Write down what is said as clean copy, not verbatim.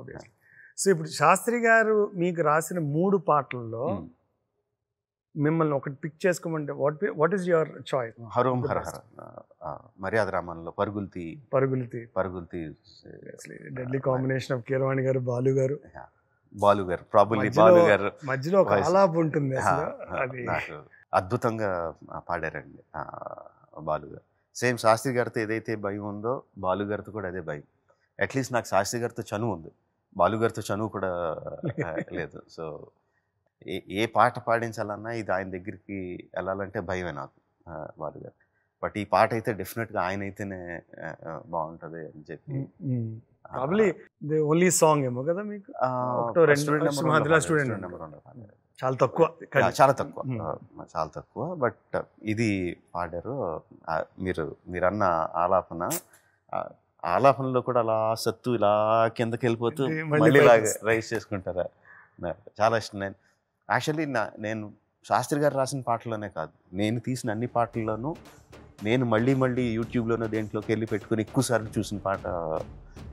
Obviously. So ఇప్పుడు శాస్త్రి గారు మీకు రాసిన 3 పాటల్లో మిమ్మల్ని ఒకటి పిక్ చేసుకోమంటే వాట్ ఈస్ యువర్ చాయిస్? హరోం హర హర, మర్యాద రామన్లో పరుగుల్తి deadly combination of Keeravani garu, Balu గారు. బాలు గారు ప్రాబబ్లీ బాలు గారు మధ్యలో ఒక ఆలాపు ఉంటుంది అసలు, అది నాకు అద్భుతంగా పాడారండి బాలు గారు. సేమ్ శాస్త్రి గారితో ఏదైతే భయం ఉందో బాలు గారితో కూడా అదే భయం. అట్లీస్ట్ నాకు శాస్త్రి గారితో చనువు ఉంది, బాలు గారితో చనువు కూడా లేదు. సో ఏ పాట పాడించాలన్నా ఇది ఆయన దగ్గరికి వెళ్ళాలంటే భయమే నాకు బాలు గారు. బట్ ఈ పాట అయితే డెఫినెట్గా ఆయన అయితేనే బాగుంటుంది అని చెప్పి. ప్రాబబ్లీ ది ఓన్లీ సాంగ్ ఏమో కదా మీకు, చాలా తక్కువ చాలా తక్కువ. బట్ ఇది పాడారు. మీరన్న ఆలాపనలో కూడా అలా సత్తు ఇలా కిందకి వెళ్ళిపోతూ మళ్ళీ రైస్ చేసుకుంటారా, చాలా ఇష్టం. నేను యాక్చువల్లీ నేను శాస్త్రి గారు రాసిన పాటల్లోనే కాదు, నేను తీసిన అన్ని పాటల్లోనూ నేను మళ్ళీ యూట్యూబ్లోనో దేంట్లోకి వెళ్ళి పెట్టుకుని ఎక్కువసార్లు చూసిన పాట